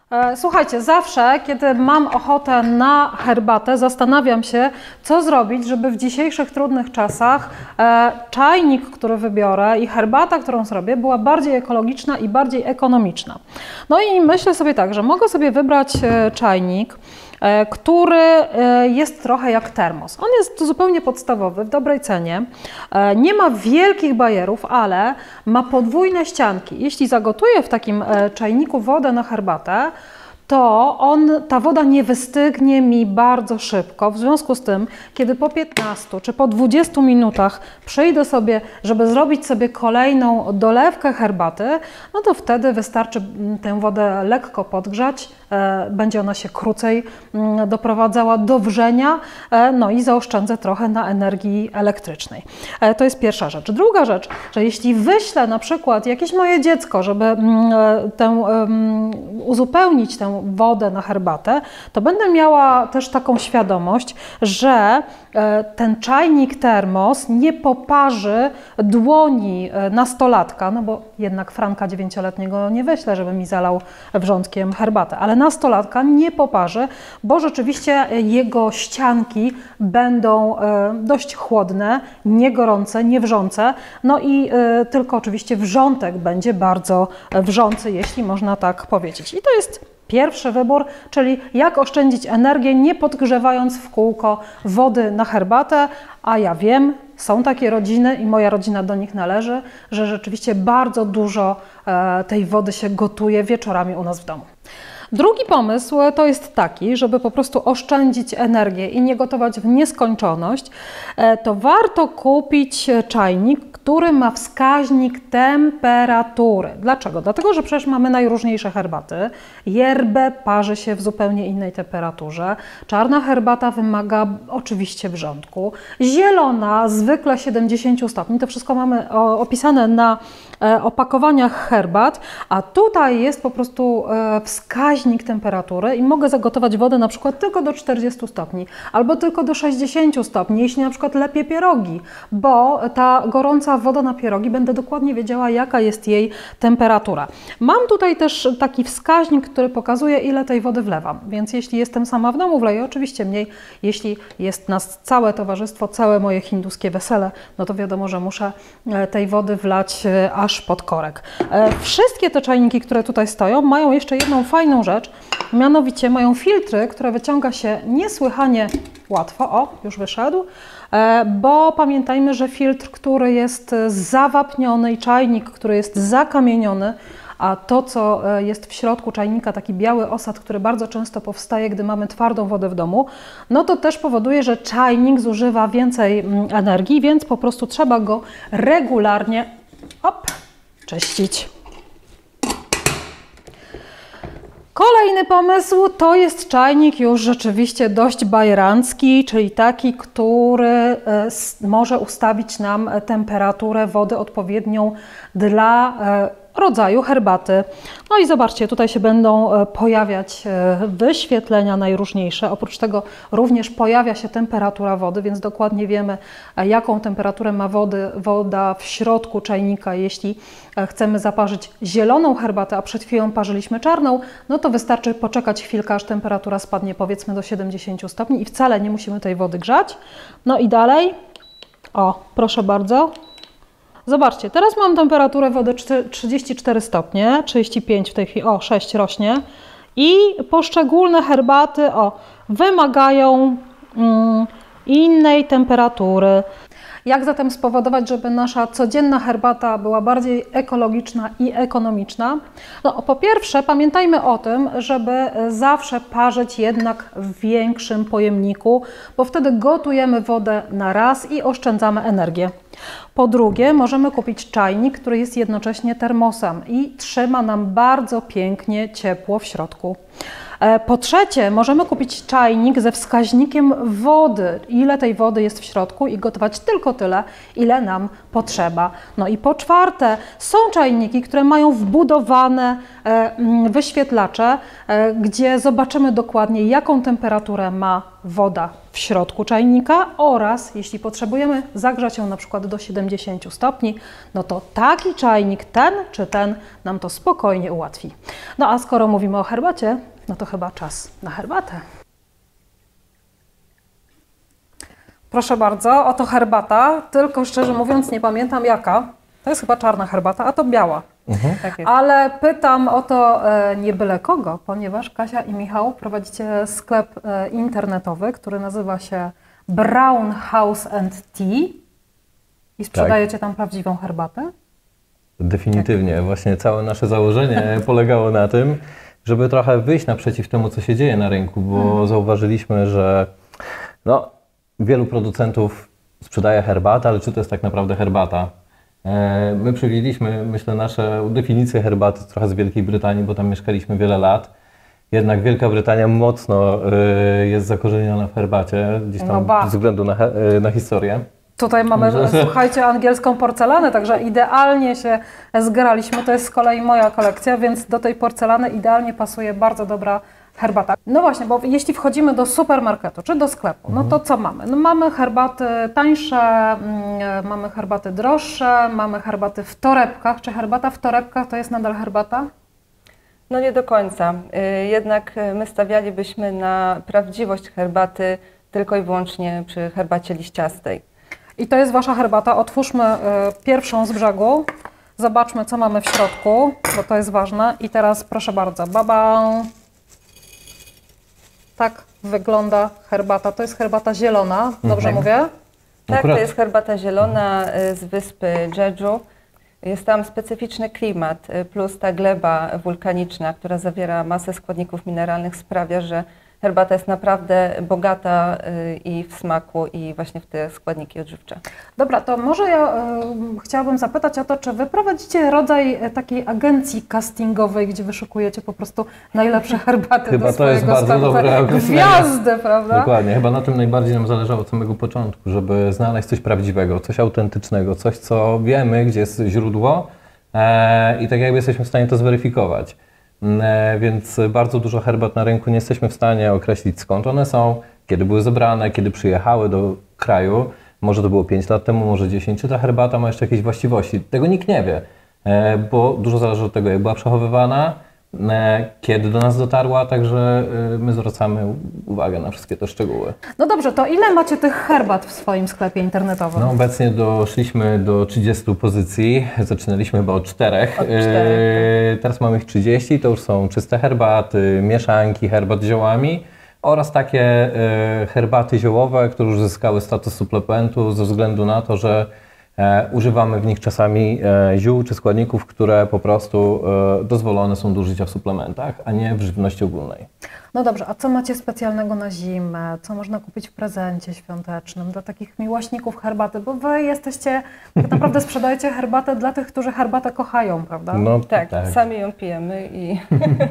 Słuchajcie, zawsze, kiedy mam ochotę na herbatę, zastanawiam się, co zrobić, żeby w dzisiejszych trudnych czasach czajnik, który wybiorę i herbata, którą zrobię, była bardziej ekologiczna i bardziej ekonomiczna. No i myślę sobie tak, że mogę sobie wybrać czajnik, który jest trochę jak termos. On jest zupełnie podstawowy, w dobrej cenie, nie ma wielkich bajerów, ale ma podwójne ścianki. Jeśli zagotuję w takim czajniku wodę na herbatę, to ta woda nie wystygnie mi bardzo szybko. W związku z tym, kiedy po 15 czy po 20 minutach przyjdę sobie, żeby zrobić sobie kolejną dolewkę herbaty, no to wtedy wystarczy tę wodę lekko podgrzać, będzie ona się krócej doprowadzała do wrzenia, no i zaoszczędzę trochę na energii elektrycznej. To jest pierwsza rzecz. Druga rzecz, że jeśli wyślę na przykład jakieś moje dziecko, żeby uzupełnić tę wodę na herbatę, to będę miała też taką świadomość, że ten czajnik termos nie poparzy dłoni nastolatka, no bo jednak Franka 9-letniego nie wyślę, żeby mi zalał wrzątkiem herbatę, ale nastolatka nie poparzy, bo rzeczywiście jego ścianki będą dość chłodne, nie gorące, nie wrzące, no i tylko oczywiście wrzątek będzie bardzo wrzący, jeśli można tak powiedzieć. I to jest pierwszy wybór, czyli jak oszczędzić energię, nie podgrzewając w kółko wody na herbatę, a ja wiem, są takie rodziny i moja rodzina do nich należy, że rzeczywiście bardzo dużo tej wody się gotuje wieczorami u nas w domu. Drugi pomysł to jest taki, żeby po prostu oszczędzić energię i nie gotować w nieskończoność, to warto kupić czajnik, który ma wskaźnik temperatury. Dlaczego? Dlatego, że przecież mamy najróżniejsze herbaty. Yerbę parzy się w zupełnie innej temperaturze. Czarna herbata wymaga oczywiście wrzątku. Zielona zwykle 70 stopni. To wszystko mamy opisane na opakowaniach herbat, a tutaj jest po prostu wskaźnik temperatury i mogę zagotować wodę na przykład tylko do 40 stopni albo tylko do 60 stopni, jeśli na przykład lepię pierogi, bo ta gorąca woda na pierogi, będę dokładnie wiedziała, jaka jest jej temperatura. Mam tutaj też taki wskaźnik, który pokazuje, ile tej wody wlewam, więc jeśli jestem sama w domu, wleję oczywiście mniej. Jeśli jest nas całe towarzystwo, całe moje hinduskie wesele, no to wiadomo, że muszę tej wody wlać aż pod korek. Wszystkie te czajniki, które tutaj stoją, mają jeszcze jedną fajną rzecz, mianowicie mają filtry, które wyciąga się niesłychanie łatwo. O, już wyszedł. Bo pamiętajmy, że filtr, który jest zawapniony i czajnik, który jest zakamieniony, a to, co jest w środku czajnika, taki biały osad, który bardzo często powstaje, gdy mamy twardą wodę w domu, no to też powoduje, że czajnik zużywa więcej energii, więc po prostu trzeba go regularnie czyścić. Kolejny pomysł to jest czajnik już rzeczywiście dość bajerancki, czyli taki, który może ustawić nam temperaturę wody odpowiednią dla rodzaju herbaty. No i zobaczcie, tutaj się będą pojawiać wyświetlenia najróżniejsze. Oprócz tego również pojawia się temperatura wody, więc dokładnie wiemy, jaką temperaturę ma woda w środku czajnika. Jeśli chcemy zaparzyć zieloną herbatę, a przed chwilą parzyliśmy czarną, no to wystarczy poczekać chwilkę, aż temperatura spadnie powiedzmy do 70 stopni i wcale nie musimy tej wody grzać. No i dalej, o, proszę bardzo. Zobaczcie, teraz mam temperaturę wody 34 stopnie, 35 w tej chwili, 6 rośnie i poszczególne herbaty, wymagają innej temperatury. Jak zatem spowodować, żeby nasza codzienna herbata była bardziej ekologiczna i ekonomiczna? No, po pierwsze, pamiętajmy o tym, żeby zawsze parzyć jednak w większym pojemniku, bo wtedy gotujemy wodę na raz i oszczędzamy energię. Po drugie, możemy kupić czajnik, który jest jednocześnie termosem i trzyma nam bardzo pięknie ciepło w środku. Po trzecie, możemy kupić czajnik ze wskaźnikiem wody, ile tej wody jest w środku i gotować tylko tyle, ile nam potrzeba. No i po czwarte, są czajniki, które mają wbudowane wyświetlacze, gdzie zobaczymy dokładnie, jaką temperaturę ma woda w w środku czajnika oraz jeśli potrzebujemy zagrzać ją na przykład do 70 stopni, no to taki czajnik, ten czy ten, nam to spokojnie ułatwi. No a skoro mówimy o herbacie, no to chyba czas na herbatę. Proszę bardzo, oto herbata, tylko szczerze mówiąc nie pamiętam jaka. To jest chyba czarna herbata, a to biała. Tak jest. Ale pytam o to nie byle kogo, ponieważ Kasia i Michał prowadzicie sklep internetowy, który nazywa się Brown House and Tea i sprzedajecie tam prawdziwą herbatę? Definitywnie. Właśnie całe nasze założenie polegało na tym, żeby trochę wyjść naprzeciw temu, co się dzieje na rynku, bo zauważyliśmy, że no, wielu producentów sprzedaje herbatę, ale czy to jest tak naprawdę herbata? My przywieźliśmy, myślę, nasze definicje herbaty trochę z Wielkiej Brytanii, bo tam mieszkaliśmy wiele lat. Jednak Wielka Brytania mocno jest zakorzeniona w herbacie, gdzieś tam ze względu na historię. Tutaj mamy, słuchajcie, angielską porcelanę, także idealnie się zgraliśmy. To jest z kolei moja kolekcja, więc do tej porcelany idealnie pasuje bardzo dobra herbata. No właśnie, bo jeśli wchodzimy do supermarketu czy do sklepu, no to co mamy? No mamy herbaty tańsze, mamy herbaty droższe, mamy herbaty w torebkach. Czy herbata w torebkach to jest nadal herbata? No nie do końca. Jednak my stawialibyśmy na prawdziwość herbaty tylko i wyłącznie przy herbacie liściastej. I to jest Wasza herbata. Otwórzmy pierwszą z brzegu. Zobaczmy, co mamy w środku, bo to jest ważne. I teraz proszę bardzo, baba. Tak wygląda herbata. To jest herbata zielona, dobrze mówię? Tak, to jest herbata zielona z wyspy Jeju. Jest tam specyficzny klimat, plus ta gleba wulkaniczna, która zawiera masę składników mineralnych, sprawia, że herbata jest naprawdę bogata i w smaku, i właśnie w te składniki odżywcze. Dobra, to może ja chciałabym zapytać o to, czy Wy prowadzicie rodzaj takiej agencji castingowej, gdzie wyszukujecie po prostu najlepsze herbaty Chyba do swojego to jest bardzo dobre gwiazdy, prawda? Dokładnie, chyba na tym najbardziej nam zależało od samego początku, żeby znaleźć coś prawdziwego, coś autentycznego, coś, co wiemy, gdzie jest źródło i tak jakby jesteśmy w stanie to zweryfikować. Więc bardzo dużo herbat na rynku nie jesteśmy w stanie określić, skąd one są, kiedy były zebrane, kiedy przyjechały do kraju. Może to było 5 lat temu, może 10. Czy ta herbata ma jeszcze jakieś właściwości? Tego nikt nie wie, bo dużo zależy od tego, jak była przechowywana, kiedy do nas dotarła, także my zwracamy uwagę na wszystkie te szczegóły. No dobrze, to ile macie tych herbat w swoim sklepie internetowym? No obecnie doszliśmy do 30 pozycji, zaczynaliśmy chyba od 4. Teraz mamy ich 30, to już są czyste herbaty, mieszanki herbat z ziołami oraz takie herbaty ziołowe, które już zyskały status suplementu ze względu na to, że używamy w nich czasami ziół czy składników, które po prostu dozwolone są do użycia w suplementach, a nie w żywności ogólnej. No dobrze, a co macie specjalnego na zimę? Co można kupić w prezencie świątecznym dla takich miłośników herbaty? Bo Wy jesteście, tak naprawdę sprzedajecie herbatę dla tych, którzy herbatę kochają, prawda? No, tak, sami ją pijemy i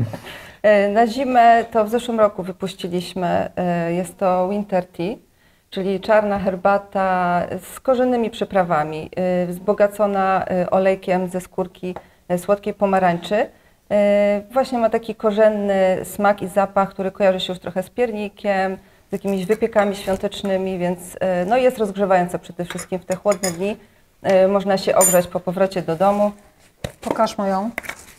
na zimę to w zeszłym roku wypuściliśmy, jest to Winter Tea, czyli czarna herbata z korzennymi przyprawami, wzbogacona olejkiem ze skórki słodkiej pomarańczy. Właśnie ma taki korzenny smak i zapach, który kojarzy się już trochę z piernikiem, z jakimiś wypiekami świątecznymi, więc no jest rozgrzewająca przede wszystkim w te chłodne dni. Można się ogrzać po powrocie do domu. Pokażmy ją.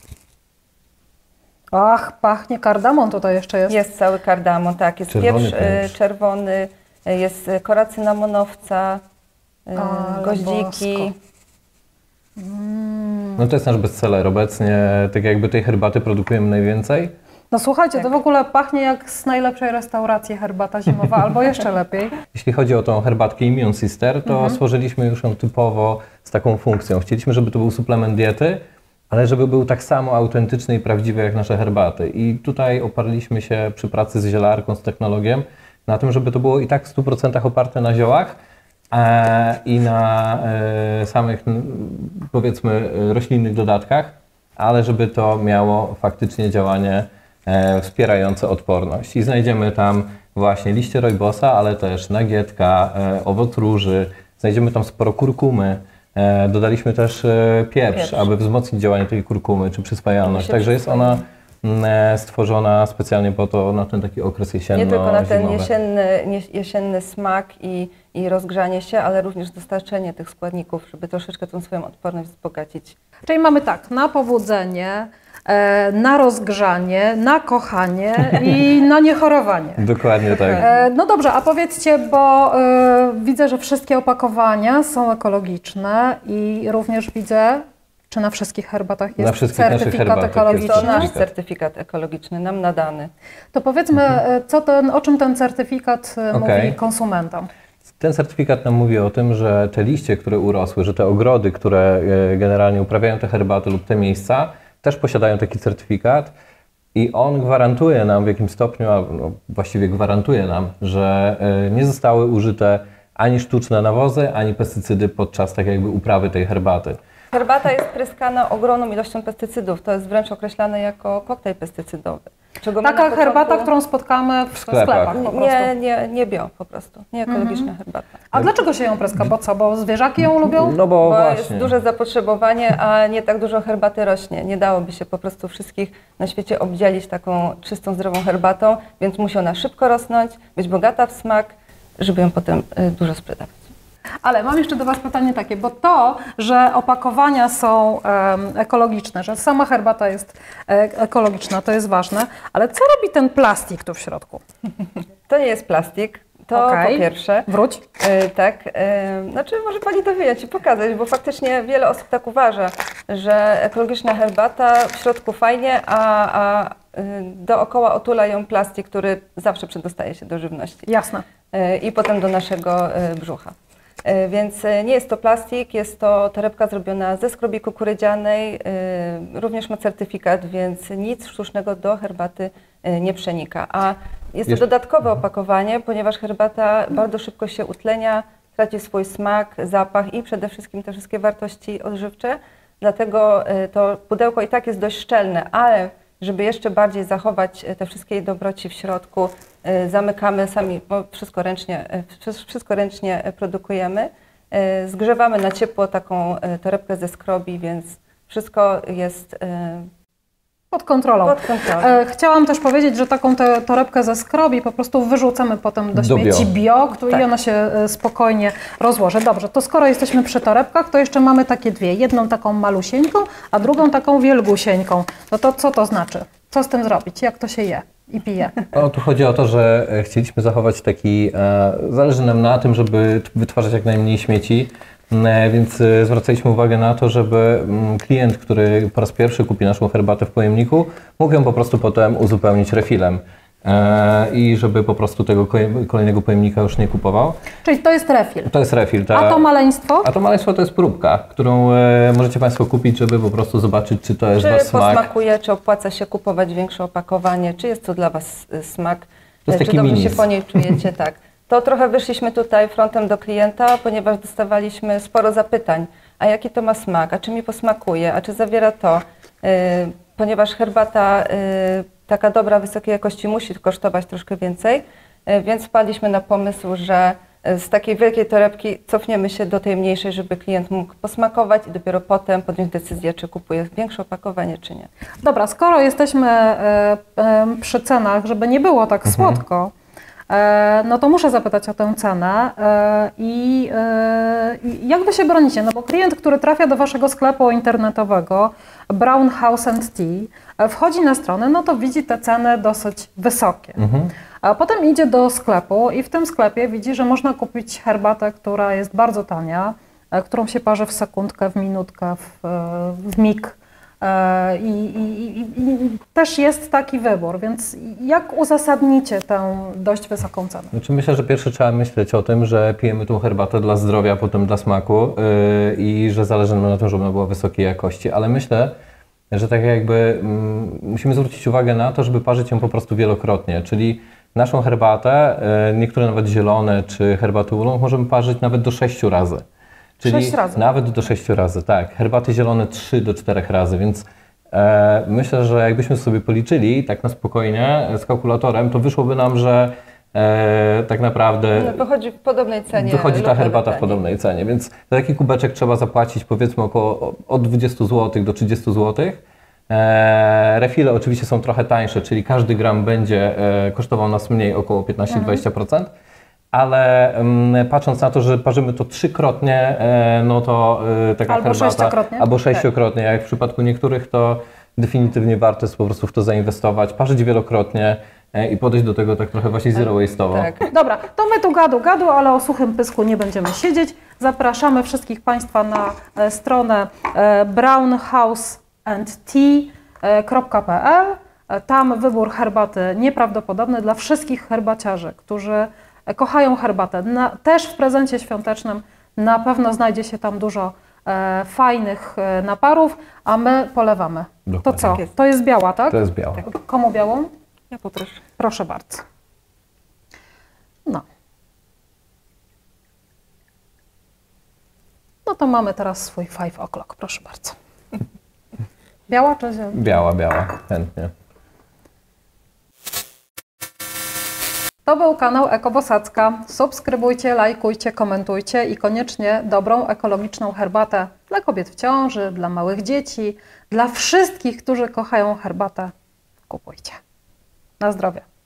Ach, pachnie kardamon tutaj jeszcze jest. Jest cały kardamon, tak. Jest pieprz czerwony, jest kora cynamonowca, goździki. No to jest nasz bestseller obecnie, tak jakby tej herbaty produkujemy najwięcej. No słuchajcie, to w ogóle pachnie jak z najlepszej restauracji herbata zimowa, albo jeszcze lepiej. Jeśli chodzi o tą herbatkę Immune Sister, to stworzyliśmy już ją typowo z taką funkcją. Chcieliśmy, żeby to był suplement diety, ale żeby był tak samo autentyczny i prawdziwy jak nasze herbaty. I tutaj oparliśmy się przy pracy z zielarką, z technologiem, na tym, żeby to było i tak w 100% oparte na ziołach i na samych, powiedzmy, roślinnych dodatkach, ale żeby to miało faktycznie działanie wspierające odporność. I znajdziemy tam właśnie liście rojbosa, ale też nagietka, owoc róży, znajdziemy tam sporo kurkumy. Dodaliśmy też pieprz, aby wzmocnić działanie tej kurkumy czy przyswajalność. Także jest ona stworzona specjalnie po to, na ten taki okres jesienno-zimowy. Nie tylko na ten jesienny smak i rozgrzanie się, ale również dostarczenie tych składników, żeby troszeczkę tą swoją odporność wzbogacić. Czyli mamy tak, na pobudzenie, na rozgrzanie, na kochanie i na niechorowanie. Dokładnie tak. No dobrze, a powiedzcie, bo widzę, że wszystkie opakowania są ekologiczne i również widzę, czy na wszystkich herbatach jest certyfikat ekologiczny? To nasz certyfikat ekologiczny, nam nadany. To powiedzmy, o czym ten certyfikat mówi konsumentom? Ten certyfikat nam mówi o tym, że te liście, które urosły, że te ogrody, które generalnie uprawiają te herbaty lub te miejsca, też posiadają taki certyfikat i on gwarantuje nam w jakimś stopniu, a właściwie gwarantuje nam, że nie zostały użyte ani sztuczne nawozy, ani pestycydy podczas tak jakby uprawy tej herbaty. Herbata jest pryskana ogromną ilością pestycydów, to jest wręcz określane jako koktajl pestycydowy. Taka herbata, którą spotkamy w sklepach po prostu. Nie bio po prostu, nie ekologiczna herbata. A dlaczego się ją pryska? Bo co? Bo zwierzaki ją lubią? No bo właśnie. Jest duże zapotrzebowanie, a nie tak dużo herbaty rośnie. Nie dałoby się po prostu wszystkich na świecie obdzielić taką czystą, zdrową herbatą, więc musi ona szybko rosnąć, być bogata w smak, żeby ją potem dużo sprzedawać. Ale mam jeszcze do Was pytanie takie, bo to, że opakowania są ekologiczne, że sama herbata jest ekologiczna, to jest ważne, ale co robi ten plastik tu w środku? To nie jest plastik, to po pierwsze. Wróć. Tak, znaczy może Pani to wyjąć i pokazać, bo faktycznie wiele osób tak uważa, że ekologiczna herbata w środku fajnie, a dookoła otula ją plastik, który zawsze przedostaje się do żywności. Jasne. I potem do naszego brzucha. Więc nie jest to plastik, jest to torebka zrobiona ze skrobi kukurydzianej, również ma certyfikat, więc nic sztucznego do herbaty nie przenika. A jest to dodatkowe opakowanie, ponieważ herbata bardzo szybko się utlenia, traci swój smak, zapach i przede wszystkim te wszystkie wartości odżywcze. Dlatego to pudełko i tak jest dość szczelne, ale żeby jeszcze bardziej zachować te wszystkie dobroci w środku, zamykamy sami, bo wszystko ręcznie produkujemy. Zgrzewamy na ciepło taką torebkę ze skrobi, więc wszystko jest pod kontrolą. Chciałam też powiedzieć, że taką torebkę ze skrobi po prostu wyrzucamy potem do śmieci bio, i ona się spokojnie rozłoży. Dobrze, to skoro jesteśmy przy torebkach, to jeszcze mamy takie dwie. Jedną taką malusieńką, a drugą taką wielgusieńką. No to co to znaczy? Co z tym zrobić? Jak to się je i pije? No, tu chodzi o to, że chcieliśmy zachować taki, zależy nam na tym, żeby wytwarzać jak najmniej śmieci, więc zwracaliśmy uwagę na to, żeby klient, który po raz pierwszy kupi naszą herbatę w pojemniku, mógł ją po prostu potem uzupełnić refillem i żeby po prostu tego kolejnego pojemnika już nie kupował. Czyli to jest refill? To jest refill. A to maleństwo? A to maleństwo to jest próbka, którą możecie Państwo kupić, żeby po prostu zobaczyć, czy to jest Wasz smak. Czy posmakuje, czy opłaca się kupować większe opakowanie, czy jest to dla Was smak, to jest czy dobrze się po niej czujecie, tak. To trochę wyszliśmy tutaj frontem do klienta, ponieważ dostawaliśmy sporo zapytań, a jaki to ma smak, a czy mi posmakuje, a czy zawiera to, ponieważ herbata taka dobra, wysokiej jakości musi kosztować troszkę więcej, więc wpadliśmy na pomysł, że z takiej wielkiej torebki cofniemy się do tej mniejszej, żeby klient mógł posmakować i dopiero potem podjąć decyzję, czy kupuje większe opakowanie, czy nie. Dobra, skoro jesteśmy przy cenach, żeby nie było tak słodko, no to muszę zapytać o tę cenę i jak Wy się bronicie? No bo klient, który trafia do Waszego sklepu internetowego Brown House & Tea, wchodzi na stronę, no to widzi te ceny dosyć wysokie. A potem idzie do sklepu i w tym sklepie widzi, że można kupić herbatę, która jest bardzo tania, którą się parzy w sekundkę, w minutkę, w mig. I też jest taki wybór, więc jak uzasadnicie tę dość wysoką cenę? Znaczy myślę, że pierwsze trzeba myśleć o tym, że pijemy tą herbatę dla zdrowia, potem dla smaku i że zależy nam na tym, żeby ona była wysokiej jakości, ale myślę, że tak jakby musimy zwrócić uwagę na to, żeby parzyć ją po prostu wielokrotnie, czyli naszą herbatę, niektóre nawet zielone czy herbaty oolong możemy parzyć nawet do 6 razy. Czyli 6 razy. Nawet do 6 razy, tak. Herbaty zielone 3 do 4 razy, więc myślę, że jakbyśmy sobie policzyli tak na spokojnie z kalkulatorem, to wyszłoby nam, że tak naprawdę wychodzi w podobnej cenie. Wychodzi ta herbata w podobnej cenie, więc za taki kubeczek trzeba zapłacić powiedzmy około od 20 zł do 30 zł. Refile oczywiście są trochę tańsze, czyli każdy gram będzie kosztował nas mniej, około 15-20%. Ale patrząc na to, że parzymy to 3-krotnie, no to taka albo herbata, 6-krotnie. albo 6-krotnie, jak w przypadku niektórych, to definitywnie warto jest po prostu w to zainwestować, parzyć wielokrotnie i podejść do tego tak trochę właśnie zero waste'owo. Tak. Dobra, to my tu gadu, ale o suchym pysku nie będziemy siedzieć. Zapraszamy wszystkich Państwa na stronę brownhouseandtea.pl. Tam wybór herbaty nieprawdopodobny dla wszystkich herbaciarzy, którzy kochają herbatę. Też w prezencie świątecznym na pewno znajdzie się tam dużo fajnych naparów, a my polewamy. Dokładnie. To co? To jest biała, tak? To jest biała. Komu białą? Ja poproszę. Proszę bardzo. No. No to mamy teraz swój 5 o'clock, proszę bardzo. Biała czy zielona? Biała, chętnie. To był kanał Ekobosadzka. Subskrybujcie, lajkujcie, komentujcie i koniecznie dobrą, ekologiczną herbatę dla kobiet w ciąży, dla małych dzieci, dla wszystkich, którzy kochają herbatę. Kupujcie. Na zdrowie.